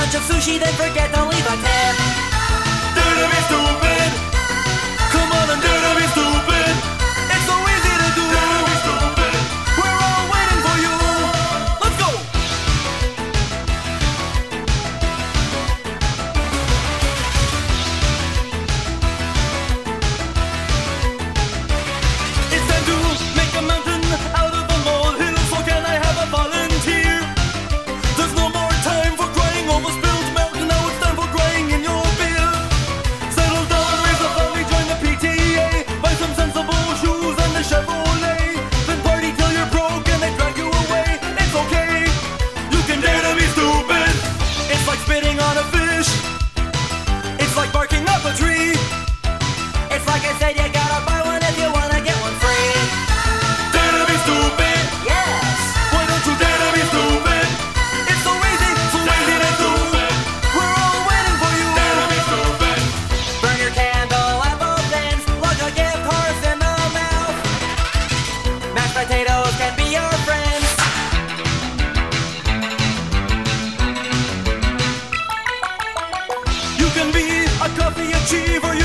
bunch of sushi, then forget to leave a tip. Dare to be stupid. Come on and dare to be stupid. It's so easy to do. Dare to be stupid. We're all waiting for you. Let's go. It's time to make a mountain out of a molehill. So can I have a volunteer? There's no more time for crying over spilled milk. Now it's time for crying in your beer. Settle down, raise a family, join the PTA. Buy some sensible shoes and a Chevrolet. Then party till you're broke and they drag you away. It's okay, you can dare to be stupid. It's like spitting on a fish. It's like barking up a tree. It's like I said, you gotta buy one if you wanna get one free. Dare to be stupid. Yes. Why don't you dare to be stupid? It's so easy to do. We're all waiting for you. Dare to be stupid. Burn your candle at both ends. Plug a gift horse in the mouth. Mashed potatoes can be your friends. You can be a coffee achiever.